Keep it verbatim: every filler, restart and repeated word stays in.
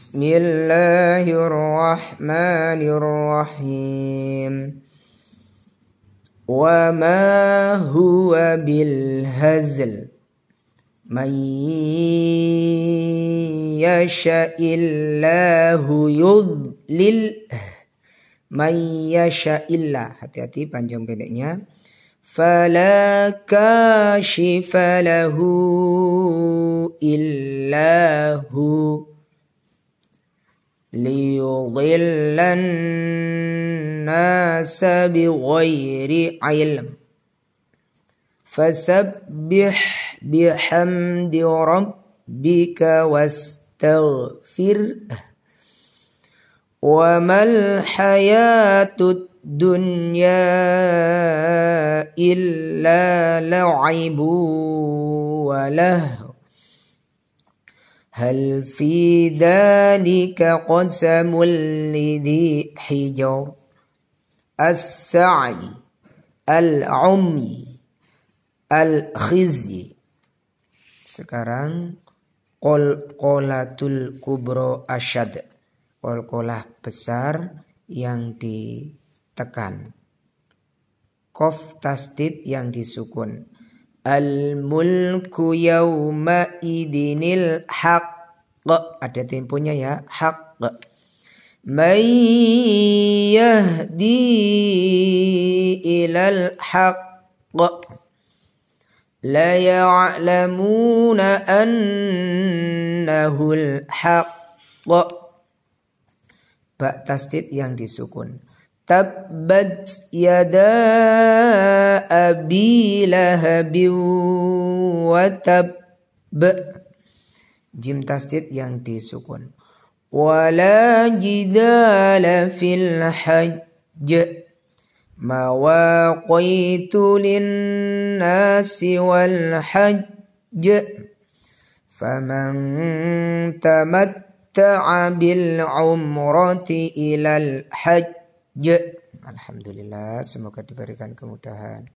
Bismillahirrahmanirrahim. Wa ma huwa bil hazl man yasha'illahu yudlil man yasha'illah. Hati-hati panjang pendeknya. Fala kashifa lahu illahu liyudillan nasa bighairi ilm fasabbih bihamdi rabbika wastaghfir wa mal hayatud dunya illa la'ibu wa lahu hal fi dhalika qasamul lidhi hijar as-sa'i al-ummi al-khizyi. Sekarang qalqalatul kubra asyad, qalqalah besar yang ditekan, qaf tasdid yang disukun. Al-mulku yawma idinil haqq, ada temponya ya, haqq. Man yahdi ilal haqq la ya'lamuna annahul haqq, ba tasdid yang disukun. Tabbat yada abi lahabin wa tab, jim tasdid yang disukun. Wala jidala fil hajj mawaqaitu linnasi wal hajj faman tamatta'a bil umrati ilal hajj. Alhamdulillah, semoga diberikan kemudahan.